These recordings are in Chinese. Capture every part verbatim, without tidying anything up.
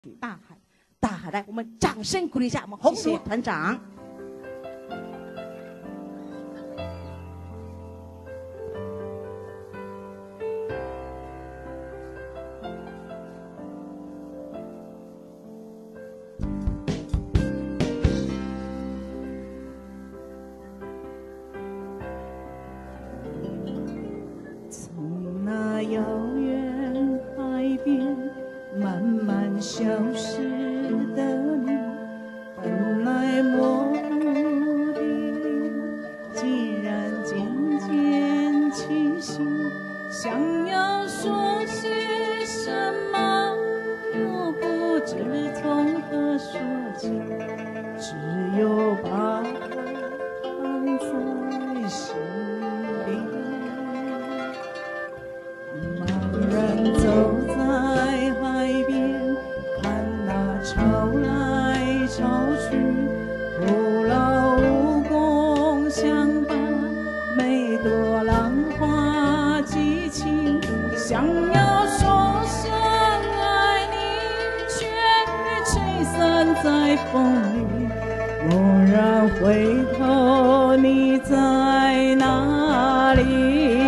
大海，大海，来，我们掌声鼓励一下我们红如团长。 从那遥远海边慢慢消失的你，本来模糊的脸，竟然渐渐清晰。想要说些什么，又不知从何说起，只有把它放在心里。茫然走在海边，看那潮来潮去，徒劳无功，想把每朵浪花记起。想要说声爱你，却吹散在风里。蓦然回头，你在哪里？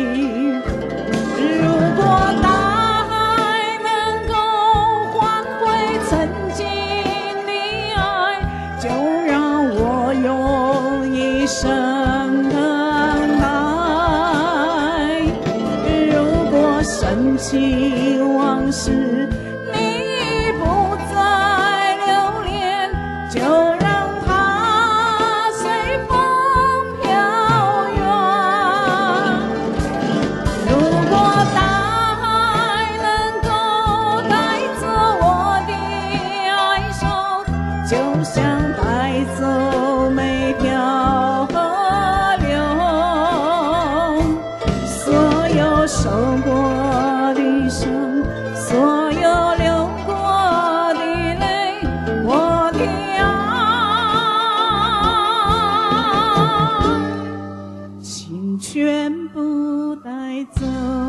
生等待，如果深情往事你不再留恋，就让它随风飘远。如果大海能够带走我的哀愁，就像带走每条受过的伤，所有流过的泪，我的爱，请全部带走。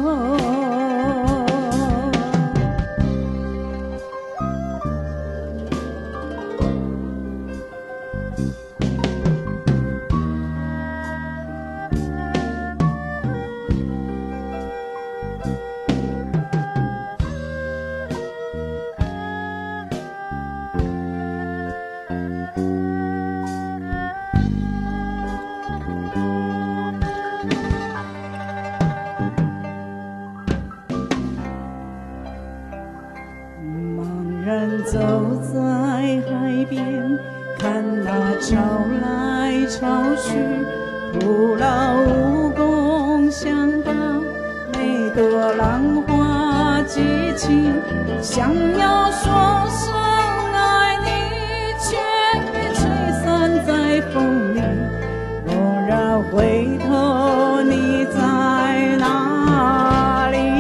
人走在海边，看那潮来潮去，徒劳无功，想把每朵浪花记起。想要说声爱你，却吹散在风里。蓦然回头，你在哪里？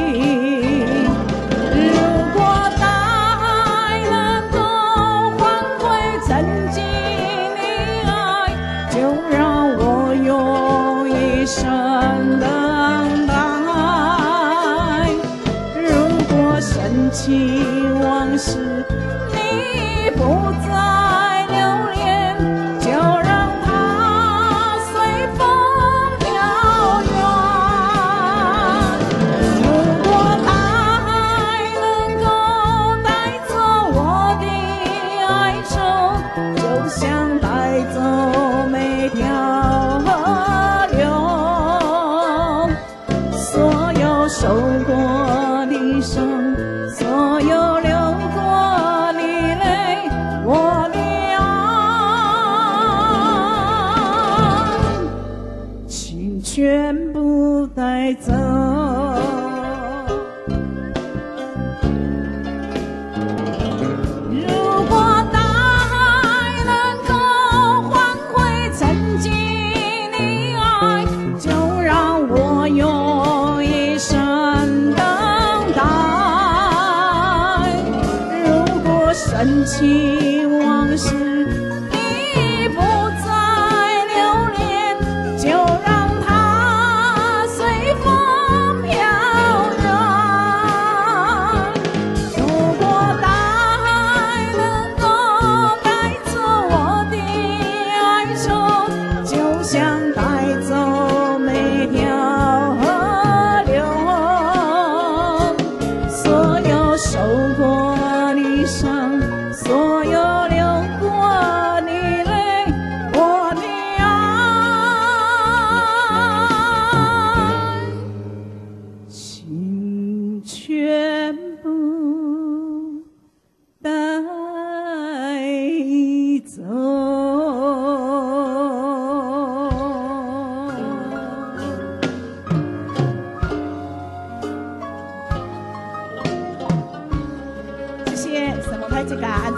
生等待，如果深情往事你不再留恋，就让它随风飘远。如果大海能够带走我的哀愁，就像带走每条受过的伤，所有流过的泪，我的爱，请全部带走。如果大海能够换回曾经的爱，就让我用一生等待。如果深情往事你不再留恋，就让它随风飘远。如果大海上所有流过你泪，我的爱，请全部带走。谢谢，什么拍这个安。